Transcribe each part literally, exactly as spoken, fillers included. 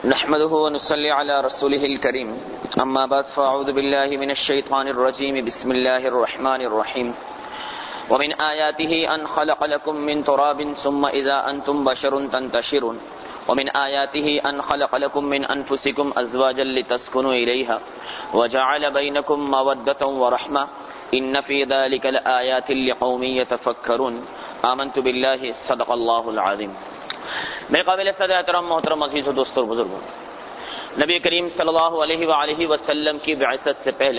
نحمده ونصلي على رسوله الكريم اما بعد فاعوذ بالله من الشيطان الرجيم بسم الله الرحمن الرحيم ومن آياته أن خلق لكم من تراب ثم إذا أنتم بشر تنتشرون ومن آياته أن خلق لكم من أنفسكم أزواجا لتسكنوا إليها وجعل بينكم مودة ورحمة إن في ذلك لآيات لقوم يتفكرون آمنت بالله صدق الله العظيم۔ میرے قابل صدر احترام محترم عزیز و دوستو اور بزرگوں، نبی کریم صلی اللہ علیہ وآلہ وسلم کی بعثت سے پہلے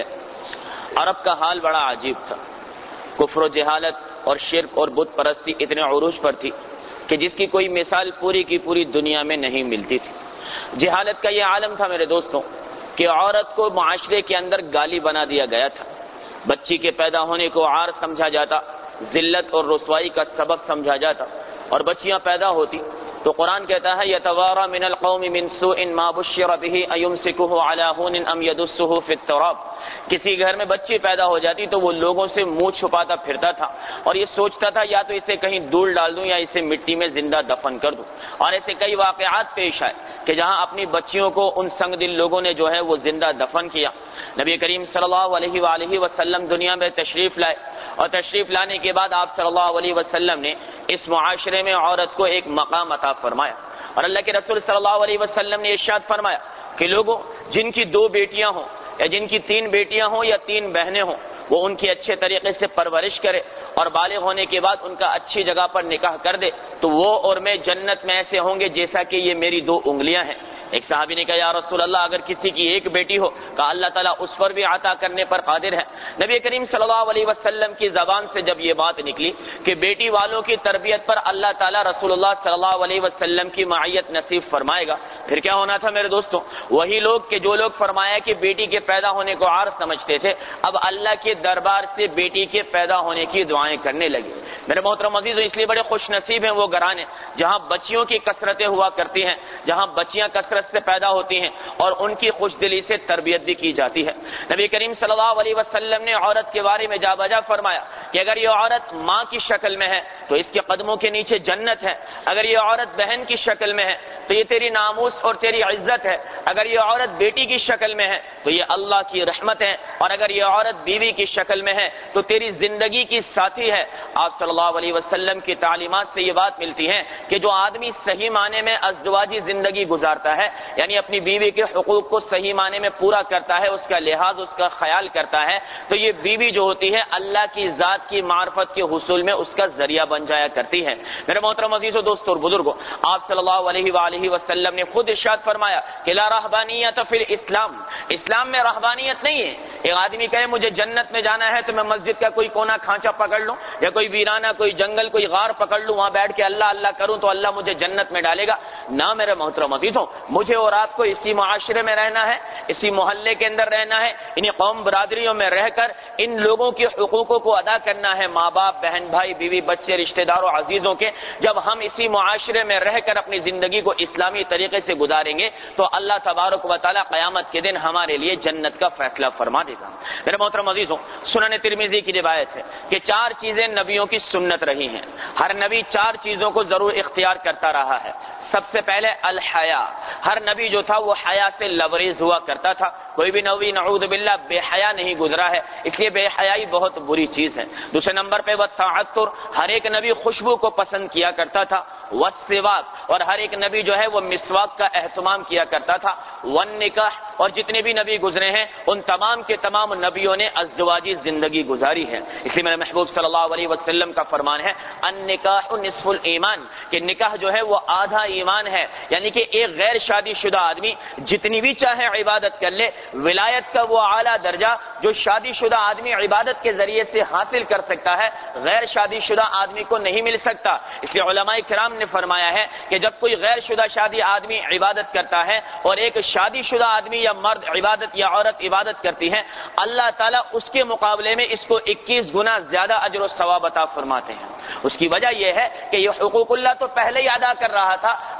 عرب کا حال بڑا عجیب تھا۔ کفر و جہالت اور شرک اور بت پرستی اتنے عروج پر تھی کہ جس کی کوئی مثال پوری کی پوری دنیا میں نہیں ملتی تھی۔ جہالت کا یہ عالم تھا میرے دوستوں کہ عورت کو معاشرے کے اندر گالی بنا دیا گیا تھا، بچی کے پیدا ہونے کو عار سمجھا جاتا، ذلت اور رسوائی کا سبب سمجھا جاتا، اور بچیاں پیدا ہوتی تو قرآن کہتا ہے یتوارا من القوم من سوء ما بشر به ایمسکہ علی ہون ام یدسہ فی التراب۔ کسی گھر میں بچی پیدا ہو جاتی تو وہ لوگوں سے منہ چھپاتا پھرتا تھا اور یہ سوچتا تھا یا تو اسے کہیں دھول ڈال دوں یا اسے مٹی میں زندہ دفن کر دوں۔ اور ایسے کئی واقعات پیش آئے کہ جہاں اپنی بچیوں کو ان سنگ دل لوگوں نے جو ہے وہ زندہ دفن کیا۔ نبی کریم صلی اللہ علیہ وآلہ وسلم دنیا میں تشریف لائے اور تشریف لانے کے بعد آپ صلی اللہ علیہ وسلم نے اس معاشرے میں عورت کو ایک مقام عطا فرمایا، اور اللہ کے رسول صلی اللہ علیہ وسلم نے ارشاد فرمایا کہ لوگوں جن کی دو بیٹیاں ہوں یا جن کی تین بیٹیاں ہوں یا تین بہنیں ہوں وہ ان کی اچھے طریقے سے پرورش کرے اور بالغ ہونے کے بعد ان کا اچھی جگہ پر نکاح کر دے تو وہ اور میں جنت میں ایسے ہوں گے جیسا کہ یہ میری دو انگلیاں ہیں۔ ایک صحابی نے کہا یا رسول اللہ اگر کسی کی ایک بیٹی ہو کہا اللہ تعالیٰ اس پر بھی عطا کرنے پر قادر ہے۔ نبی کریم صلی اللہ علیہ وسلم کی زبان سے جب یہ بات نکلی کہ بیٹی والوں کی تربیت پر اللہ تعالیٰ رسول اللہ صلی اللہ علیہ وسلم کی معیت نصیب فرمائے گا، پھر کیا ہونا تھا میرے دوستوں؟ وہی لوگ کہ جو لوگ فرمایا کہ بیٹی کے پیدا ہونے کو عار سمجھتے تھے اب اللہ کے دربار سے بیٹی کے پیدا ہونے کی دعائیں کرنے لگے۔ میرے محترم عزیزو، اس لیے بڑے خوش نصیب ہیں وہ گھرانے جہاں بچیوں کی کثرتیں ہوا کرتی ہیں، جہاں بچیاں کثرت سے پیدا ہوتی ہیں اور ان کی خوش دلی سے تربیت بھی کی جاتی ہے۔ نبی کریم صلی اللہ علیہ وسلم نے عورت کے بارے میں جا بجا فرمایا کہ اگر یہ عورت ماں کی شکل میں ہے تو اس کے قدموں کے نیچے جنت ہے، اگر یہ عورت بہن کی شکل میں ہے تو یہ تیری ناموس اور تیری عزت ہے، اگر یہ عورت بیٹی کی شکل میں ہے تو یہ اللہ کی رحمت ہے، اور اگر یہ عورت بیوی کی شکل میں ہے تو تیری زندگی کی ساتھی ہے۔ آپ صلی اللہ علیہ وسلم کی تعلیمات سے یہ بات ملتی ہے کہ جو آدمی صحیح معنی میں ازدواجی زندگی گزارتا ہے یعنی اپنی بیوی کے حقوق کو صحیح معنی میں پورا کرتا ہے، اس کا لحاظ اس کا خیال کرتا ہے تو یہ بیوی جو ہوتی ہے اللہ کی ذات کی معرفت کے حصول میں اس کا ذریعہ بن جایا کرتی ہے۔ میرے محترم عزیزو دوستو اور بزرگوں، آپ صلی اللہ علیہ وآلہ وسلم نے خود ارشاد فرمایا کہ لا رہبانیت فی الاسلام، اسلام میں رہبانیت نہیں ہے۔ ایک آدمی کہے مجھے جنت میں جانا ہے تو میں مسجد کا کوئی کونا کھانچا پکڑ لوں یا کوئی ویرانہ کوئی جنگل کوئی غار پکڑ لوں وہاں بیٹھ کے اللہ اللہ کروں تو اللہ مجھے جنت میں ڈالے گا، نہ میرے محترم عزیزو، مجھے اور آپ کو اسی معاشرے میں رہنا ہے، اسی محلے کے اندر رہنا ہے، انہیں قوم برادریوں میں رہ کر ان لوگوں کے حقوقوں کو ادا کرنا ہے، ماں باپ بہن بھائی بیوی بچے رشتہ داروں عزیزوں کے۔ جب ہم اسی معاشرے میں رہ کر اپنی زندگی کو اسلامی طریقے سے گزاریں گے تو اللہ تبارک و تعالیٰ قیامت کے دن ہمارے لیے جنت کا فیصلہ فرما دے گا۔ میرے محترم عزیزوں، سنن ترمذی کی روایت ہے کہ چار چیزیں نبیوں کی سنت رہی ہیں، ہر نبی چار چیزوں کو ضرور اختیار کرتا رہا ہے۔ سب سے پہلے الحیا، ہر نبی جو تھا وہ حیا سے لبریز ہوا کرتا تھا، کوئی بھی نبی نعوذ باللہ بے حیا نہیں گزرا ہے، اس لیے بے حیائی بہت بری چیز ہے۔ دوسرے نمبر پہ والتعطر، ہر ایک نبی خوشبو کو پسند کیا کرتا تھا، والسواک، اور ہر ایک نبی جو ہے وہ مسواک کا اہتمام کیا کرتا تھا، والنکاح، اور جتنے بھی نبی گزرے ہیں ان تمام کے تمام نبیوں نے ازدواجی زندگی گزاری ہے۔ اس لیے میرے محبوب صلی اللہ علیہ وسلم کا فرمان ہے النکاح نصف الایمان، کہ نکاح جو ہے وہ آدھا ایمان ہے، یعنی کہ ایک غیر شادی شدہ آدمی جتنی بھی چاہے عبادت کر لے، ولایت کا وہ اعلیٰ درجہ جو شادی شدہ آدمی عبادت کے ذریعے سے حاصل کر سکتا ہے غیر شادی شدہ آدمی کو نہیں مل سکتا۔ اس لیے علماء کرام نے فرمایا ہے کہ جب کوئی غیر شدہ شادی آدمی عبادت کرتا ہے اور ایک شادی شدہ آدمی یا مرد عبادت یا عورت عبادت کرتی ہے، اللہ تعالیٰ اس کے مقابلے میں اس کو اکیس گنا زیادہ اجر و ثواب عطا فرماتے ہیں۔ اس کی وجہ یہ ہے کہ یہ حقوق اللہ تو پہلے ہی ادا کر رہا تھا،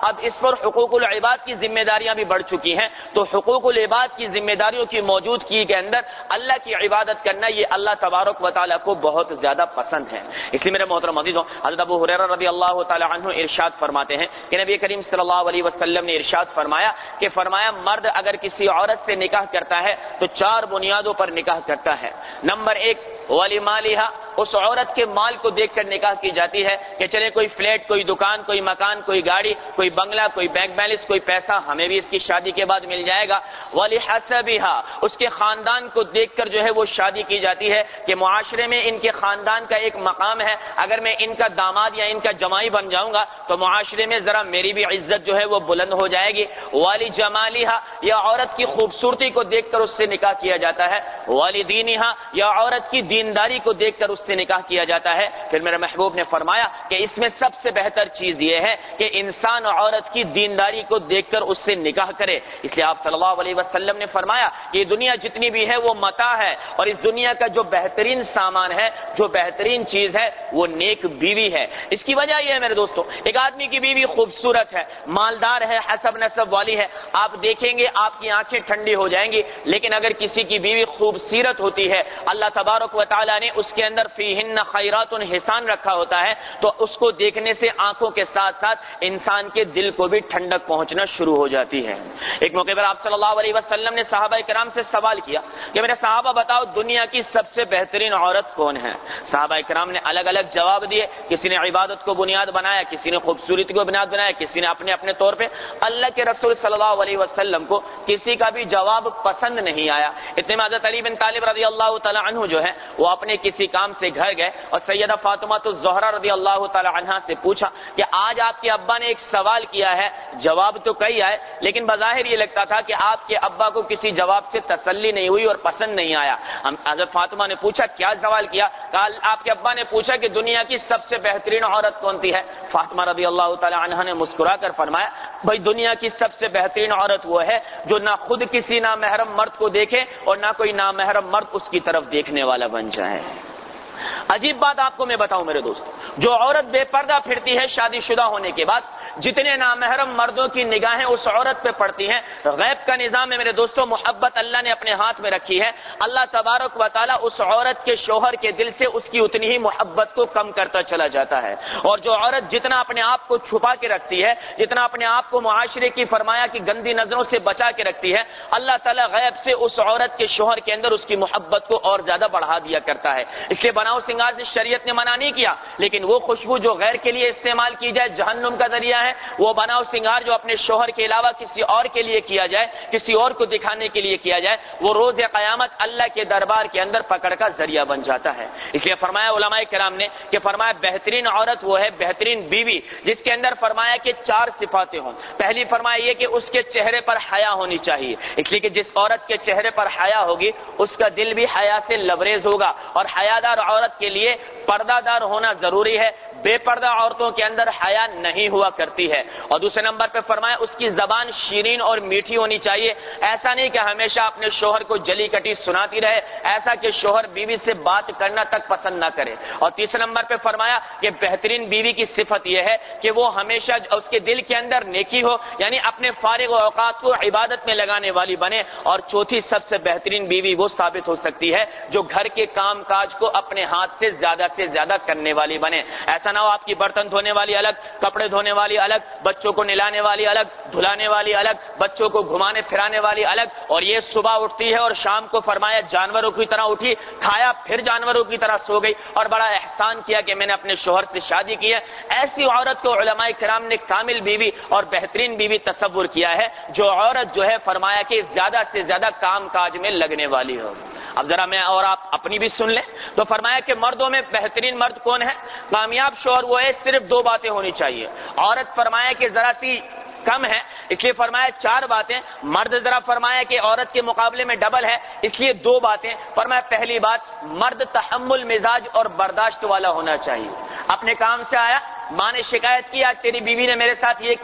اب اس پر حقوق العباد کی ذمہ داریاں بھی بڑھ چکی ہیں، تو حقوق العباد کی ذمہ داریوں کی موجودگی کے اندر اللہ کی عبادت کرنا یہ اللہ تبارک و تعالیٰ کو بہت زیادہ پسند ہے۔ اس لیے میرے محترم عزیزوں، حضرت ابو ہریرہ رضی اللہ تعالی عنہ ارشاد فرماتے ہیں کہ نبی کریم صلی اللہ علیہ وسلم نے ارشاد فرمایا کہ فرمایا مرد اگر کسی عورت سے نکاح کرتا ہے تو چار بنیادوں پر نکاح کرتا ہے۔ نمبر ایک وَلِمَالِهَا، اس عورت کے مال کو دیکھ کر نکاح کی جاتی ہے کہ چلے کوئی فلیٹ، کوئی دکان، کوئی مکان، کوئی گاڑی، کوئی بنگلہ، کوئی بینک بیلنس، کوئی پیسہ ہمیں بھی اس کی شادی کے بعد مل جائے گا۔ وَلِحَسَبِهَا، اس کے خاندان کو دیکھ کر جو ہے وہ شادی کی جاتی ہے کہ معاشرے میں ان کے خاندان کا ایک مقام ہے، اگر میں ان کا داماد یا ان کا جمائی بن جاؤں گا تو معاشرے میں ذرا میری بھی عزت جو ہے وہ بلند ہو جائے گی۔ وَلِجَمَالِهَا، یا عورت کی خوبصورتی کو دیکھ کر اس سے نکاح کیا جاتا ہے۔ وَلِدِينِهَا، یا عورت کی دینداری کو دیکھ کر اس سے نکاح کیا جاتا ہے۔ پھر میرے محبوب نے فرمایا کہ اس میں سب سے بہتر چیز یہ ہے کہ انسان عورت کی دینداری کو دیکھ کر اس سے نکاح کرے۔ اس لیے آپ صلی اللہ علیہ وسلم نے فرمایا کہ یہ دنیا جتنی بھی ہے وہ متاع ہے، اور اس دنیا کا جو بہترین سامان ہے، جو بہترین چیز ہے وہ نیک بیوی ہے۔ اس کی وجہ یہ ہے میرے دوستو، ایک آدمی کی بیوی خوبصورت ہے، مالدار ہے، حسب نسب والی ہے، آپ دیکھیں گے آپ کی آنکھیں ٹھنڈی ہو جائیں گی۔ لیکن اگر کسی کی بیوی خوبصورت ہوتی ہے، اللہ تبارک و تعالیٰ نے اس کے اندر فیہن خیرات حسان رکھا ہوتا ہے، تو اس کو دیکھنے سے آنکھوں کے ساتھ ساتھ انسان کے دل کو بھی ٹھنڈک پہنچنا شروع ہو جاتی ہے۔ ایک موقع پر آپ صلی اللہ علیہ وسلم نے صحابہ کرام سے سوال کیا کہ میرے صحابہ بتاؤ دنیا کی سب سے بہترین عورت کون ہے؟ صحابہ کرام نے الگ الگ جواب دیے، کسی نے عبادت کو بنیاد بنایا، کسی نے خوبصورتی کو بنیاد بنایا، کسی نے اپنے اپنے طور پہ۔ اللہ کے رسول صلی اللہ علیہ وسلم کو کسی کا بھی جواب پسند نہیں آیا۔ اتنے میں حضرت علی بن طالب رضی اللہ تعالی عنہ جو ہے وہ اپنے کسی کام سے گھر گئے اور سیدہ فاطمہ الزہرا رضی اللہ تعالی عنہا سے پوچھا کہ آج آپ کے ابا نے ایک سوال کیا ہے، جواب تو کئی آئے لیکن بظاہر یہ لگتا تھا کہ آپ کے ابا کو کسی جواب سے تسلی نہیں ہوئی اور پسند نہیں آیا۔ ہم حضرت فاطمہ نے پوچھا کیا سوال کیا؟ کہا آپ کے ابا نے پوچھا کہ دنیا کی سب سے بہترین عورت کون سی ہے؟ فاطمہ رضی اللہ تعالی عنہا نے مسکرا کر فرمایا بھائی دنیا کی سب سے بہترین عورت وہ ہے جو نہ خود کسی نامحرم مرد کو دیکھے اور نہ کوئی نامحرم مرد اس کی طرف دیکھنے والا بن جائے۔ عجیب بات آپ کو میں بتاؤں میرے دوست، جو عورت بے پردہ پھرتی ہے شادی شدہ ہونے کے بعد، جتنے نامحرم مردوں کی نگاہیں اس عورت پہ پڑتی ہیں، غیب کا نظام ہے میرے دوستو، محبت اللہ نے اپنے ہاتھ میں رکھی ہے۔ اللہ تبارک و تعالیٰ اس عورت کے شوہر کے دل سے اس کی اتنی ہی محبت کو کم کرتا چلا جاتا ہے، اور جو عورت جتنا اپنے آپ کو چھپا کے رکھتی ہے، جتنا اپنے آپ کو معاشرے کی فرمایا کی گندی نظروں سے بچا کے رکھتی ہے، اللہ تعالیٰ غیب سے اس عورت کے شوہر کے اندر اس کی محبت کو اور زیادہ بڑھا دیا کرتا ہے۔ اس لیے بناؤ سنگار سے شریعت نے منع نہیں کیا، لیکن وہ خوشبو جو غیر کے لیے استعمال کی جائے جہنم کا ذریعہ ہے، وہ بناؤ سنگار جو اپنے شوہر کے علاوہ کسی اور کے لیے کیا جائے، کسی اور کو دکھانے کے لیے کیا جائے، وہ روز قیامت اللہ کے دربار کے اندر پکڑ کا ذریعہ بن جاتا ہے۔ اس لیے فرمایا علماء کرام نے کہ فرمایا بہترین عورت وہ ہے، بہترین بیوی جس کے اندر فرمایا کہ چار صفاتیں ہوں۔ پہلی فرمایا یہ کہ اس کے چہرے پر حیا ہونی چاہیے، اس لیے کہ جس عورت کے چہرے پر حیا ہوگی اس کا دل بھی حیا سے لبریز ہوگا، اور حیادار عورت کے لیے پردہ دار ہونا ضروری ہے، بے پردہ عورتوں کے اندر حیا نہیں ہوا کرتی ہے۔ اور دوسرے نمبر پہ فرمایا اس کی زبان شیرین اور میٹھی ہونی چاہیے، ایسا نہیں کہ ہمیشہ اپنے شوہر کو جلی کٹی سناتی رہے، ایسا کہ شوہر بیوی سے بات کرنا تک پسند نہ کرے۔ اور تیسرے نمبر پہ فرمایا کہ بہترین بیوی کی صفت یہ ہے کہ وہ ہمیشہ اس کے دل کے اندر نیکی ہو، یعنی اپنے فارغ اوقات کو عبادت میں لگانے والی بنے۔ اور چوتھی سب سے بہترین بیوی وہ ثابت ہو سکتی ہے جو گھر کے کام کاج کو اپنے ہاتھ سے زیادہ سے زیادہ کرنے والی بنے۔ ایسا نہ ہو آپ کی برتن دھونے والی الگ، کپڑے دھونے والی الگ، بچوں کو نلانے والی الگ، دھلانے والی الگ، بچوں کو گھمانے پھرانے والی الگ، اور یہ صبح اٹھتی ہے اور شام کو فرمایا جانوروں کی طرح اٹھی، کھایا پھر جانوروں کی طرح سو گئی اور بڑا احسان کیا کہ میں نے اپنے شوہر سے شادی کی ہے۔ ایسی عورت کو علماء کرام نے کامل بیوی اور بہترین بیوی تصور کیا ہے، جو عورت جو ہے فرمایا کہ زیادہ سے زیادہ کام کاج میں لگنے والی ہو۔ اب ذرا میں اور آپ اپنی بھی سن لیں تو فرمایا کہ مردوں میں بہترین مرد کون ہے؟ کامیاب شوہر وہ ہے صرف دو باتیں ہونی چاہیے۔ عورت فرمایا کہ ذرا سی کم ہے، اس لیے فرمایا چار باتیں، مرد ذرا فرمایا کہ عورت کے مقابلے میں ڈبل ہے، اس لیے دو باتیں۔ فرمایا پہلی بات، مرد تحمل مزاج اور برداشت والا ہونا چاہیے۔ اپنے کام سے آیا، ماں نے شکایت کی آج تیری بیوی نے میرے ساتھ یہ کیا،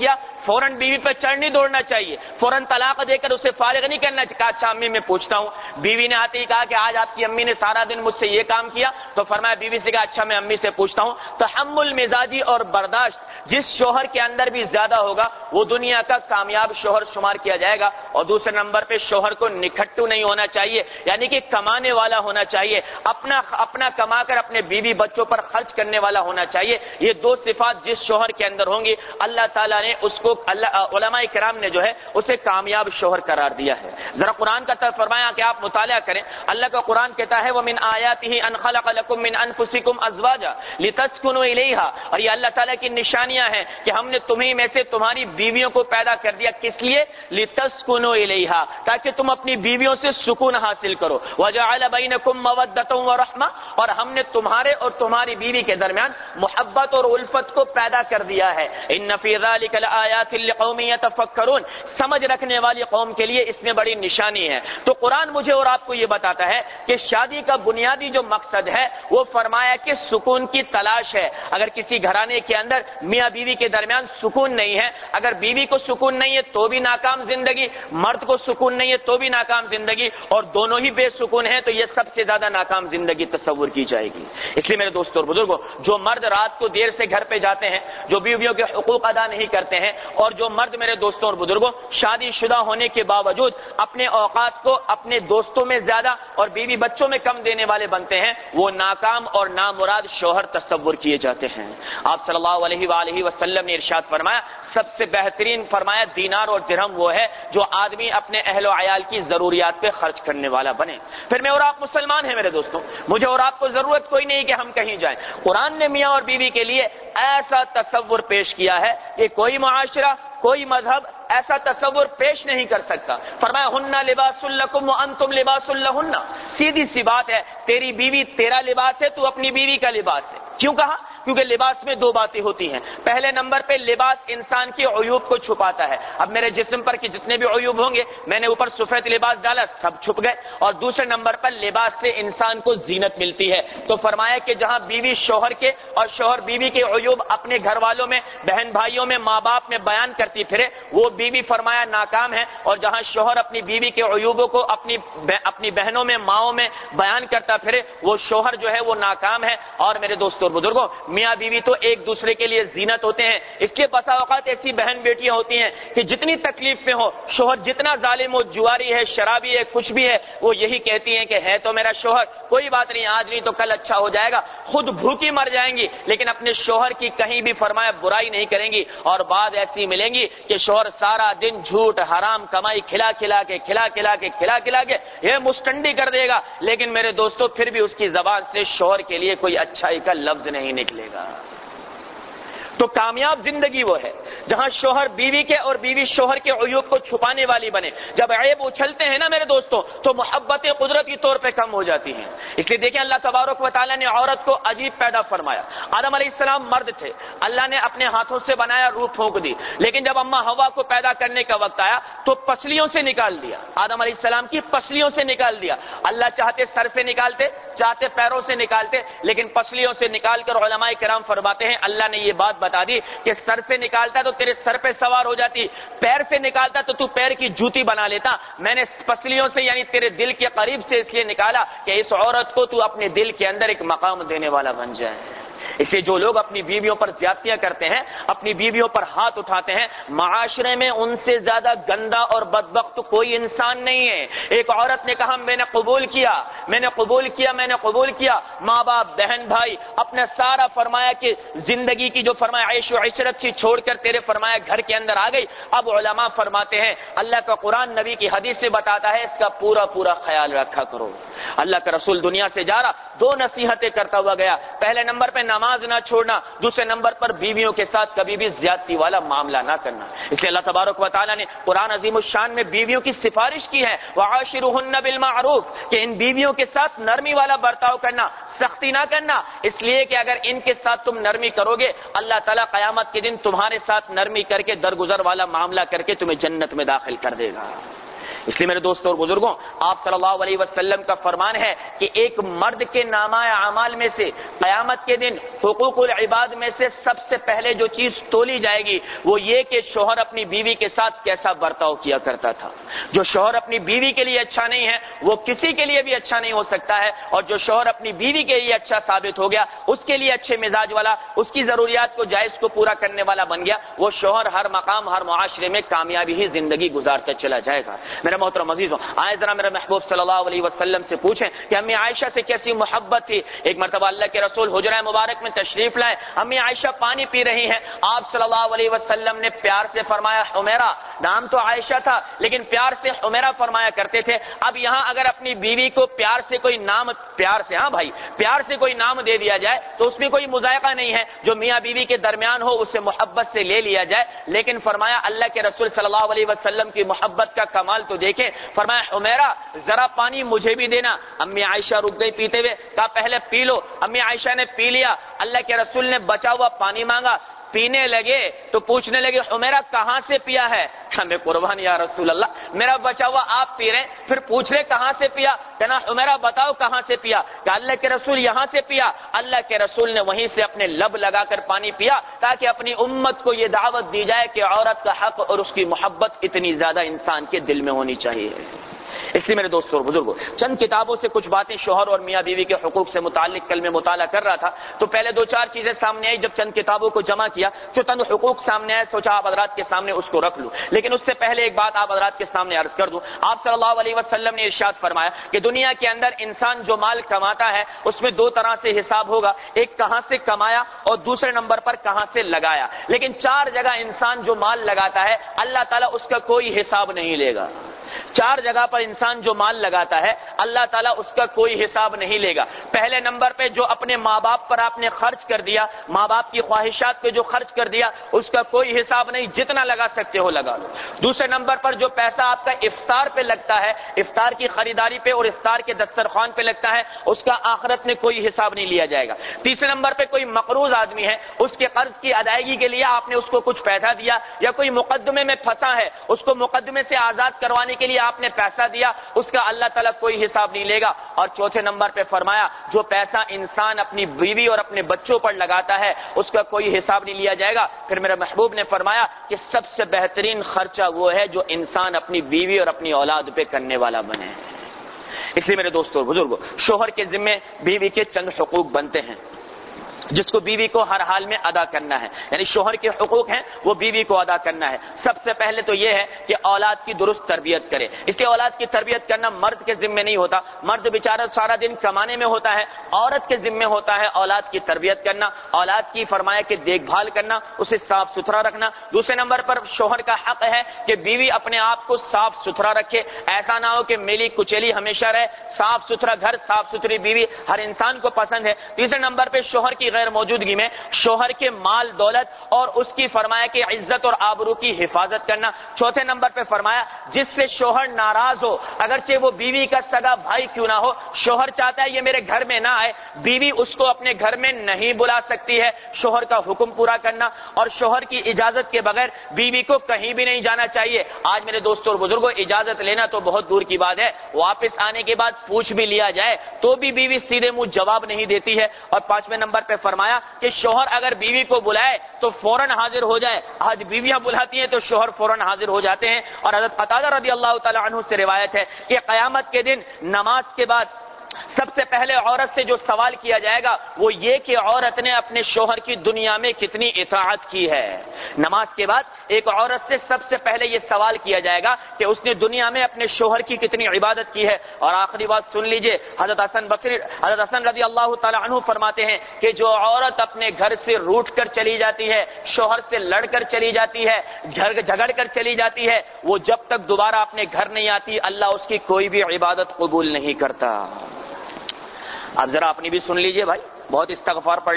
فوراً بیوی پہ چڑھ نہیں دوڑنا چاہیے، فوراً طلاق دے کر اسے فارغ نہیں کرنا چاہیے۔ کہا اچھا امی میں پوچھتا ہوں، بیوی نے آتے ہی کہا کہ آج آپ کی امی نے سارا دن مجھ سے یہ کام کیا، تو فرمایا بیوی سے کہا اچھا میں امی سے پوچھتا ہوں، تحمل مزاجی اور برداشت جس شوہر کے اندر بھی زیادہ ہوگا وہ دنیا کا کامیاب شوہر شمار کیا جائے گا۔ اور دوسرے نمبر پہ شوہر کو نکھٹو نہیں ہونا چاہیے، یعنی کہ کمانے والا ہونا چاہیے، اپنا اپنا کما کر اپنے بیوی بچوں پر خرچ کرنے والا ہونا چاہیے۔ یہ دو صفات جس شوہر کے اندر ہوں گی اللہ تعالیٰ نے اس کو اللہ علماء کرام نے جو ہے اسے کامیاب شوہر قرار دیا ہے۔ ذرا قرآن کا طرف فرمایا کہ آپ مطالعہ کریں، اللہ کا قرآن کہتا ہے وَمِنْ آيَاتِهِ أَنْ خَلَقَ لَكُم مِّنْ أَنفُسِكُمْ أَزْوَاجًا لِتَسْكُنُوا إِلَيْهَا، اور یہ اللہ تعالیٰ کی نشانیاں ہیں کہ ہم نے تمہیں میں سے تمہاری بیویوں کو پیدا کر دیا، کس لیے؟ لِتَسْكُنُوا إِلَيْهَا، تاکہ تم اپنی بیویوں سے سکون حاصل کرو، وَجَعَلَ بَيْنَكُم مَّوَدَّةً وَرَحْمَةً، اور ہم نے تمہارے اور تمہاری بیوی کے درمیان محبت اور الفت کو پیدا کر دیا ہے۔ ان فی ذلک لآیات لقوم یتفکرون، سمجھ رکھنے والی قوم کے لیے اس میں بڑی نشانی ہے۔ تو قرآن مجھے اور آپ کو یہ بتاتا ہے کہ شادی کا بنیادی جو مقصد ہے وہ فرمایا کہ سکون کی تلاش ہے۔ اگر کسی گھرانے کے اندر میاں بیوی کے درمیان سکون نہیں ہے، اگر بیوی کو سکون نہیں ہے تو بھی ناکام زندگی، مرد کو سکون نہیں ہے تو بھی ناکام زندگی، اور دونوں ہی بے سکون ہیں تو یہ سب سے زیادہ ناکام زندگی تصور کی جائے گی۔ اس لیے میرے دوستوں اور بزرگوں، جو مرد رات کو دیر سے گھر پہ جاتے ہیں، جو بیویوں کے حقوق ادا نہیں کرتے ہیں، اور جو مرد میرے دوستوں اور بزرگوں شادی شدہ ہونے کے باوجود اپنے اوقات کو اپنے دوستوں میں زیادہ اور بیوی بچوں میں کم دینے والے بنتے ہیں، وہ ناکام اور نامراد شوہر تصور کیے جاتے ہیں۔ آپ صلی اللہ علیہ وآلہ وسلم نے ارشاد فرمایا، سب سے بہترین فرمایا دینار اور درہم وہ ہے جو آدمی اپنے اہل و عیال کی ضروریات پہ خرچ کرنے والا بنے۔ پھر میں اور آپ مسلمان ہیں میرے دوستوں، مجھے اور آپ کو ضرورت کوئی نہیں کہ ہم کہیں جائیں۔ قرآن نے میاں اور بیوی کے لیے ایسا تصور پیش کیا ہے کہ کوئی معاشرہ، کوئی مذہب ایسا تصور پیش نہیں کر سکتا۔ فرمایا ہن لباس لکم وانتم لباس لہن، سیدھی سی بات ہے، تیری بیوی تیرا لباس ہے، تو اپنی بیوی کا لباس ہے۔ کیوں کہا؟ کیونکہ لباس میں دو باتیں ہوتی ہیں۔ پہلے نمبر پہ لباس انسان کے عیوب کو چھپاتا ہے۔ اب میرے جسم پر کے جتنے بھی عیوب ہوں گے، میں نے اوپر سفید لباس ڈالا، سب چھپ گئے۔ اور دوسرے نمبر پر لباس سے انسان کو زینت ملتی ہے۔ تو فرمایا کہ جہاں بیوی شوہر کے اور شوہر بیوی کے عیوب اپنے گھر والوں میں، بہن بھائیوں میں، ماں باپ میں بیان کرتی پھرے، وہ بیوی فرمایا ناکام ہے۔ اور جہاں شوہر اپنی بیوی کے عیوبوں کو اپنی اپنی بہنوں میں، ماؤں میں بیان کرتا پھرے، وہ شوہر جو ہے وہ ناکام ہے۔ اور میرے دوستوں اور بزرگوں، میاں بیوی تو ایک دوسرے کے لیے زینت ہوتے ہیں۔ اس کے بسا اوقات ایسی بہن بیٹیاں ہوتی ہیں کہ جتنی تکلیف میں ہو، شوہر جتنا ظالم و جواری ہے، شرابی ہے، کچھ بھی ہے، وہ یہی کہتی ہیں کہ ہے تو میرا شوہر، کوئی بات نہیں، آج نہیں تو کل اچھا ہو جائے گا۔ خود بھوکی مر جائیں گی لیکن اپنے شوہر کی کہیں بھی فرمایا برائی نہیں کریں گی۔ اور بعد ایسی ملیں گی کہ شوہر سارا دن جھوٹ حرام کمائی کھلا کھلا کے کھلا کھلا کے کھلا کھلا کے یہ مستنڈی کر دے گا، لیکن میرے دوستوں پھر بھی اس کی زبان سے شوہر کے لیے کوئی اچھائی کا لفظ نہیں نکلے گا۔ تو کامیاب زندگی وہ ہے جہاں شوہر بیوی کے اور بیوی شوہر کے عیوب کو چھپانے والی بنے۔ جب عیب اچھلتے ہیں نا میرے دوستوں تو محبتیں قدرتی طور پہ کم ہو جاتی ہیں۔ اس لیے دیکھیں اللہ تبارک و تعالیٰ نے عورت کو عجیب پیدا فرمایا۔ آدم علیہ السلام مرد تھے، اللہ نے اپنے ہاتھوں سے بنایا، روح پھونک دی، لیکن جب اماں ہوا کو پیدا کرنے کا وقت آیا تو پسلیوں سے نکال دیا، آدم علیہ السلام کی پسلیوں سے نکال دیا۔ اللہ چاہتے سر سے نکالتے، چاہتے پیروں سے نکالتے، لیکن پسلیوں سے نکال کر علماء کرام فرماتے ہیں اللہ نے یہ بات بتا دی کہ سر سے نکالتا تو تیرے سر پہ سوار ہو جاتی، پیر سے نکالتا تو تو پیر کی جوتی بنا لیتا، میں نے پسلیوں سے یعنی تیرے دل کے قریب سے اس لیے نکالا کہ اس عورت کو تو اپنے دل کے اندر ایک مقام دینے والا بن جائے۔ اس لیے جو لوگ اپنی بیویوں پر زیادتیاں کرتے ہیں، اپنی بیویوں پر ہاتھ اٹھاتے ہیں، معاشرے میں ان سے زیادہ گندا اور بدبخت کوئی انسان نہیں ہے۔ ایک عورت نے کہا میں نے قبول کیا میں نے قبول کیا میں نے قبول کیا ماں باپ، بہن بھائی، اپنا سارا فرمایا کہ زندگی کی جو فرمایا عیش و عشرت سی چھوڑ کر تیرے فرمایا گھر کے اندر آ گئی۔ اب علماء فرماتے ہیں اللہ کا قرآن نبی کی حدیث سے بتاتا ہے اس کا پورا پورا خیال رکھا کرو۔ اللہ کا رسول دنیا سے جا رہا، دو نصیحتیں کرتا ہوا گیا۔ پہلے نمبر پہ نماز نہ چھوڑنا، دوسرے نمبر پر بیویوں کے ساتھ کبھی بھی زیادتی والا معاملہ نہ کرنا۔ اس لیے اللہ تبارک و تعالیٰ نے قرآن عظیم الشان میں بیویوں کی سفارش کی ہے وَعَاشِرُهُنَّ بِالْمَعْرُوفِ، کہ ان بیویوں کے ساتھ نرمی والا برتاؤ کرنا، سختی نہ کرنا، اس لیے کہ اگر ان کے ساتھ تم نرمی کرو گے اللہ تعالیٰ قیامت کے دن تمہارے ساتھ نرمی کر کے درگزر والا معاملہ کر کے تمہیں جنت میں داخل کر دے گا۔ اس لیے میرے دوستوں اور بزرگوں، آپ صلی اللہ علیہ وسلم کا فرمان ہے کہ ایک مرد کے نامہ اعمال میں سے قیامت کے دن حقوق العباد میں سے سب سے پہلے جو چیز تولی جائے گی وہ یہ کہ شوہر اپنی بیوی کے ساتھ کیسا برتاؤ کیا کرتا تھا۔ جو شوہر اپنی بیوی کے لیے اچھا نہیں ہے وہ کسی کے لیے بھی اچھا نہیں ہو سکتا ہے، اور جو شوہر اپنی بیوی کے لیے اچھا ثابت ہو گیا، اس کے لیے اچھے مزاج والا، اس کی ضروریات کو جائز کو پورا کرنے والا بن گیا، وہ شوہر ہر مقام ہر معاشرے میں کامیابی ہی زندگی گزارتا چلا جائے گا۔ میرے محترم عزیزوں، آئے ذرا میرے محبوب صلی اللہ علیہ وسلم سے پوچھیں کہ امی عائشہ سے کیسی محبت تھی۔ ایک مرتبہ اللہ کے رسول حجرہ مبارک میں تشریف لائے، امی عائشہ پانی پی رہی ہیں، آپ صلی اللہ علیہ وسلم نے پیار سے فرمایا حمیرہ، نام تو عائشہ تھا لیکن پیار سے حمیرہ فرمایا کرتے تھے۔ اب یہاں اگر اپنی بیوی کو پیار سے کوئی نام، پیار سے ہاں بھائی پیار سے کوئی نام دے دیا جائے تو اس میں کوئی مذائقہ نہیں ہے، جو میاں بیوی کے درمیان ہو اسے محبت سے لے لیا جائے، لیکن فرمایا اللہ کے رسول صلی اللہ علیہ وسلم کی محبت کا کمال تو دیکھیں، فرمایا حمیرہ ذرا پانی مجھے بھی دینا۔ امی عائشہ رک گئی پیتے ہوئے، کہا پہلے پی لو۔ امی عائشہ نے پی لیا، اللہ کے رسول نے بچا ہوا پانی مانگا، پینے لگے تو پوچھنے لگے حمیرہ کہاں سے پیا ہے؟ ہمیں قربان یا رسول اللہ، میرا بچا ہوا آپ پی رہے پھر پوچھ رہے کہاں سے پیا؟ کہنا حمیرہ بتاؤ کہاں سے پیا؟ کہ اللہ کے رسول یہاں سے پیا۔ اللہ کے رسول نے وہیں سے اپنے لب لگا کر پانی پیا تاکہ اپنی امت کو یہ دعوت دی جائے کہ عورت کا حق اور اس کی محبت اتنی زیادہ انسان کے دل میں ہونی چاہیے۔ اس لیے میرے دوستوں اور بزرگوں، چند کتابوں سے کچھ باتیں شوہر اور میاں بیوی کے حقوق سے متعلق کل میں مطالعہ کر رہا تھا تو پہلے دو چار چیزیں سامنے آئی، جب چند کتابوں کو جمع کیا جو چند حقوق سامنے آئے سوچا آپ حضرات کے سامنے اس کو رکھ لوں، لیکن اس سے پہلے ایک بات آپ حضرات کے سامنے عرض کر دوں۔ آپ صلی اللہ علیہ وسلم نے ارشاد فرمایا کہ دنیا کے اندر انسان جو مال کماتا ہے اس میں دو طرح سے حساب ہوگا، ایک کہاں سے کمایا اور دوسرے نمبر پر کہاں سے لگایا، لیکن چار جگہ انسان جو مال لگاتا ہے اللہ تعالیٰ اس کا کوئی حساب نہیں لے گا۔ چار جگہ پر انسان جو مال لگاتا ہے اللہ تعالیٰ اس کا کوئی حساب نہیں لے گا۔ پہلے نمبر پہ جو اپنے ماں باپ پر آپ نے خرچ کر دیا، ماں باپ کی خواہشات پہ جو خرچ کر دیا اس کا کوئی حساب نہیں، جتنا لگا سکتے ہو لگا لو۔ دوسرے نمبر پر جو پیسہ آپ کا افطار پہ لگتا ہے، افطار کی خریداری پہ اور افطار کے دسترخوان پہ لگتا ہے، اس کا آخرت میں کوئی حساب نہیں لیا جائے گا۔ تیسرے نمبر پہ کوئی مقروض آدمی ہے، اس کے قرض کی ادائیگی کے لیے آپ نے اس کو کچھ پیسہ دیا، یا کوئی مقدمے میں پھنسا ہے اس کو مقدمے سے آزاد کروانے کے لیے آپ نے پیسہ دیا، اس کا اللہ تعالیٰ کوئی حساب نہیں لے گا۔ اور چوتھے نمبر پہ فرمایا جو پیسہ انسان اپنی بیوی اور اپنے بچوں پر لگاتا ہے اس کا کوئی حساب نہیں لیا جائے گا۔ پھر میرے محبوب نے فرمایا کہ سب سے بہترین خرچہ وہ ہے جو انسان اپنی بیوی اور اپنی اولاد پہ کرنے والا بنے۔ اس لیے میرے دوستوں اور بزرگوں، شوہر کے ذمے بیوی کے چند حقوق بنتے ہیں جس کو بیوی کو ہر حال میں ادا کرنا ہے، یعنی شوہر کے حقوق ہیں وہ بیوی کو ادا کرنا ہے۔ سب سے پہلے تو یہ ہے کہ اولاد کی درست تربیت کرے۔ اس لیے اولاد کی تربیت کرنا مرد کے ذمے نہیں ہوتا، مرد بیچارہ سارا دن کمانے میں ہوتا ہے، عورت کے ذمے ہوتا ہے اولاد کی تربیت کرنا، اولاد کی فرمایا کہ دیکھ بھال کرنا، اسے صاف ستھرا رکھنا۔ دوسرے نمبر پر شوہر کا حق ہے کہ بیوی اپنے آپ کو صاف ستھرا رکھے، ایسا نہ ہو کہ میلی کچیلی ہمیشہ رہے، صاف ستھرا گھر صاف ستھری بیوی ہر انسان کو پسند ہے۔ تیسرے نمبر پہ شوہر کی غیر موجودگی میں شوہر کے مال دولت اور اس کی فرمایا کہ عزت اور آبرو کی حفاظت کرنا۔ چوتھے نمبر پہ فرمایا جس سے شوہر ناراض ہو، اگرچہ وہ بیوی کا سگا بھائی کیوں نہ ہو، شوہر چاہتا ہے یہ میرے گھر میں نہ آئے، بیوی اس کو اپنے گھر میں نہیں بلا سکتی ہے، شوہر کا حکم پورا کرنا، اور شوہر کی اجازت کے بغیر بیوی کو کہیں بھی نہیں جانا چاہیے۔ آج میرے دوستوں اور بزرگوں اجازت لینا تو بہت دور کی بات ہے، واپس آنے کے بعد پوچھ بھی لیا جائے تو بھی بیوی سیدھے منہ جواب نہیں دیتی ہے۔ اور پانچویں نمبر پہ فرمایا کہ شوہر اگر بیوی کو بلائے تو فوراً حاضر ہو جائے۔ آج بیویاں بلاتی ہیں تو شوہر فوراً حاضر ہو جاتے ہیں۔ اور حضرت قتادہ رضی اللہ تعالی عنہ سے روایت ہے کہ قیامت کے دن نماز کے بعد سب سے پہلے عورت سے جو سوال کیا جائے گا وہ یہ کہ عورت نے اپنے شوہر کی دنیا میں کتنی اطاعت کی ہے۔ نماز کے بعد ایک عورت سے سب سے پہلے یہ سوال کیا جائے گا کہ اس نے دنیا میں اپنے شوہر کی کتنی عبادت کی ہے۔ اور آخری بات سن لیجئے، حضرت حسن بصری حضرت حسن رضی اللہ تعالی عنہ فرماتے ہیں کہ جو عورت اپنے گھر سے روٹ کر چلی جاتی ہے، شوہر سے لڑ کر چلی جاتی ہے، جھگڑ کر چلی جاتی ہے، وہ جب تک دوبارہ اپنے گھر نہیں آتی اللہ اس کی کوئی بھی عبادت قبول نہیں کرتا۔ اب ذرا اپنی بھی سن لیجئے بھائی، بہت استغفار پڑھ لیا۔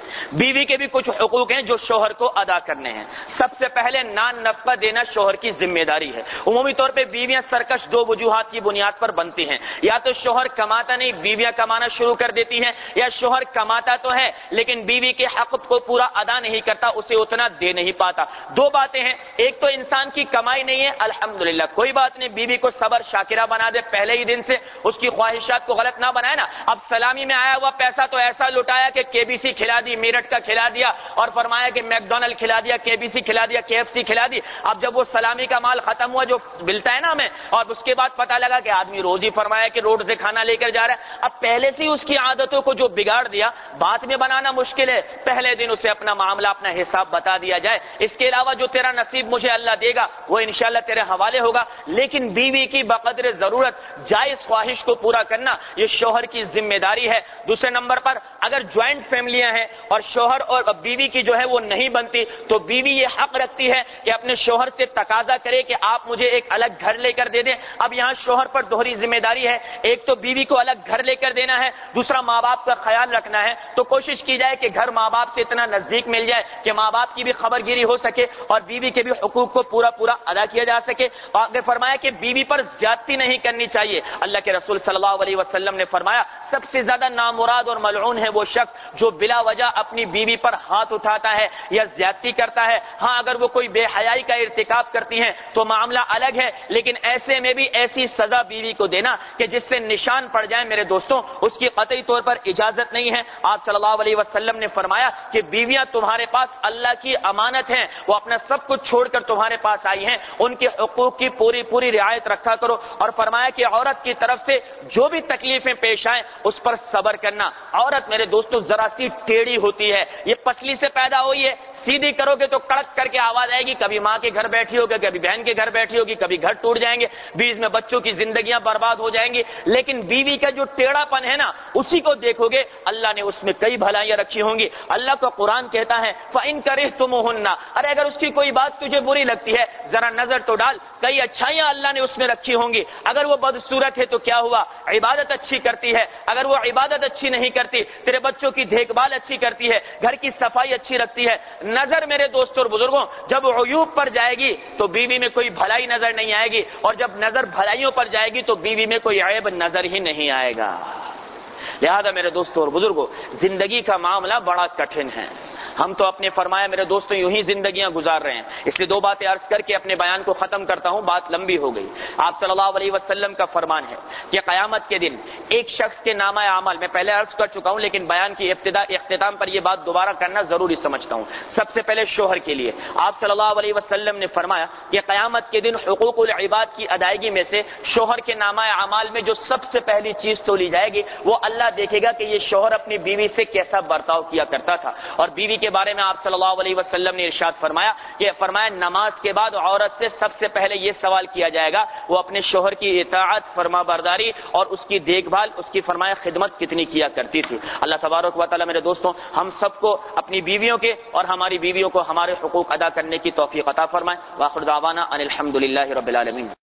بیوی کے بھی کچھ حقوق ہیں جو شوہر کو ادا کرنے ہیں. سب سے پہلے نان نفقہ دینا شوہر کی ذمہ داری ہے. عمومی طور پہ بیویاں سرکش دو وجوہات کی بنیاد پر بنتی ہیں. یا تو شوہر کماتا نہیں، بیویاں کمانا شروع کر دیتی ہیں، یا شوہر کماتا تو ہے لیکن بیوی کے حق کو پورا ادا نہیں کرتا، اسے اتنا دے نہیں پاتا. دو باتیں ہیں، ایک تو انسان کی کمائی نہیں ہے، الحمدللہ کوئی بات نہیں، بیوی کو صبر شاکرہ بنا دے، پہلے ہی دن سے اس کی خواہشات کو غلط نہ بنائے نا. اب سلامی میں آیا ہوا پیسہ تو ایسا لٹایا کہ کے بی سی کھلا دی، میرٹ کا کھلا دیا، اور فرمایا کہ میک ڈونلڈ کھلا دیا، کے بی سی کھلا دیا، کے ایف سی کھلا دی. اب جب وہ سلامی کا مال ختم ہوا جو ملتا ہے نا ہمیں، اور اس کے بعد پتہ لگا کہ آدمی روز ہی فرمایا کہ روڈ سے کھانا لے کر جا رہا ہے. اب پہلے سے اس کی عادتوں کو جو بگاڑ دیا، بعد میں بنانا مشکل ہے. پہلے دن اسے اپنا معاملہ اپنا حساب بتا دیا جائے. اس کے علاوہ جو تیرا نصیب مجھے اللہ دے گا وہ انشاءاللہ تیرے حوالے ہوگا، لیکن بیوی کی بقدر ضرورت جائز خواہش کو پورا کرنا یہ شوہر کی ذمہ داری ہے. دوسرے نمبر پر اگر جوائنٹ فیملیاں ہیں اور شوہر اور بیوی کی جو ہے وہ نہیں بنتی تو بیوی یہ حق رکھتی ہے کہ اپنے شوہر سے تقاضا کرے کہ آپ مجھے ایک الگ گھر لے کر دے دیں. اب یہاں شوہر پر دوہری ذمہ داری ہے، ایک تو بیوی کو الگ گھر لے کر دینا ہے، دوسرا ماں باپ کا خیال رکھنا ہے. تو کوشش کی جائے کہ گھر ماں باپ سے اتنا نزدیک مل جائے کہ ماں باپ کی بھی خبر گیری ہو سکے اور بیوی کے بھی حقوق کو پورا پورا ادا کیا جا سکے. آگے فرمایا کہ بیوی پر زیادتی نہیں کرنی چاہیے. اللہ کے رسول صلی اللہ علیہ وسلم نے فرمایا سب سے زیادہ نامراد اور ملعون ہے وہ شخص جو بلا وجہ اپنی بیوی پر ہاتھ اٹھاتا ہے یا زیادتی کرتا ہے. ہاں اگر وہ کوئی بے حیائی کا ارتکاب کرتی ہیں تو معاملہ الگ ہے، لیکن ایسے میں بھی ایسی سزا بیوی کو دینا کہ جس سے نشان پڑ جائے میرے دوستوں، اس کی قطعی طور پر اجازت نہیں ہے. آپ صلی اللہ علیہ وسلم نے فرمایا کہ بیویاں تمہارے پاس اللہ کی امانت ہیں، وہ اپنا سب کچھ چھوڑ کر تمہارے پاس آئی ہیں، ان کے حقوق کی پوری پوری رعایت رکھا کرو. اور فرمایا کہ عورت کی طرف سے جو بھی تکلیفیں پیش آئیں اس پر صبر کرنا. عورت میرے دوستوں ذرا سی ٹیڑھی ہوتی ہے، یہ پتلی سے پیدا ہوئی ہے، سیدھی کرو گے تو کڑک کر کے آواز آئے گی، کبھی ماں کے گھر بیٹھی ہوگی، کبھی بہن کے گھر بیٹھی ہوگی، کبھی گھر ٹوٹ جائیں گے، بیچ میں بچوں کی زندگیاں برباد ہو جائیں گی. لیکن بیوی کا جو ٹیڑھا پن ہے نا اسی کو دیکھو گے اللہ نے اس میں کئی بھلائیاں رکھی ہوں گی. اللہ کا قرآن کہتا ہے فَإِن كَرِهْتُمُوهُنَّ، ارے اگر اس کی کوئی بات تجھے بری لگتی ہے ذرا نظر تو ڈال، کئی اچھائیاں اللہ نے اس میں رکھی ہوں گی. اگر وہ بدصورت ہے تو کیا ہوا، عبادت اچھی کرتی ہے، اگر وہ عبادت اچھی نہیں کرتی، تیرے بچوں کی دیکھ بھال اچھی کرتی ہے، گھر کی صفائی اچھی رکھتی ہے. نظر میرے دوستوں اور بزرگوں جب عیوب پر جائے گی تو بیوی میں کوئی بھلائی نظر نہیں آئے گی، اور جب نظر بھلائیوں پر جائے گی تو بیوی میں کوئی عیب نظر ہی نہیں آئے گا. لہذا میرے دوستوں اور بزرگوں زندگی کا معاملہ بڑا کٹھن ہے. ہم تو اپنے فرمایا میرے دوستوں یوں ہی زندگیاں گزار رہے ہیں. اس لیے دو باتیں عرض کر کے اپنے بیان کو ختم کرتا ہوں، بات لمبی ہو گئی. آپ صلی اللہ علیہ وسلم کا فرمان ہے کہ قیامت کے دن ایک شخص کے نامہ اعمال، میں پہلے عرض کر چکا ہوں لیکن بیان کی ابتدا اختتام پر یہ بات دوبارہ کرنا ضروری سمجھتا ہوں. سب سے پہلے شوہر کے لیے آپ صلی اللہ علیہ وسلم نے فرمایا کہ قیامت کے دن حقوق العباد کی ادائیگی میں سے شوہر کے نامہ اعمال میں جو سب سے پہلی چیز تو لی جائے گی وہ اللہ دیکھے گا کہ یہ شوہر اپنی بیوی سے کیسا برتاؤ کیا کرتا تھا. اور بیوی کے بارے میں آپ صلی اللہ علیہ وسلم نے ارشاد فرمایا کہ فرمایا نماز کے بعد عورت سے سب سے پہلے یہ سوال کیا جائے گا وہ اپنے شوہر کی اطاعت، فرما برداری اور اس کی دیکھ بھال، اس کی فرمایا خدمت کتنی کیا کرتی تھی. اللہ تبارک و تعالی میرے دوستوں ہم سب کو اپنی بیویوں کے اور ہماری بیویوں کو ہمارے حقوق ادا کرنے کی توفیق عطا فرمائے. وآخر دعوانا ان الحمدللہ رب العالمین.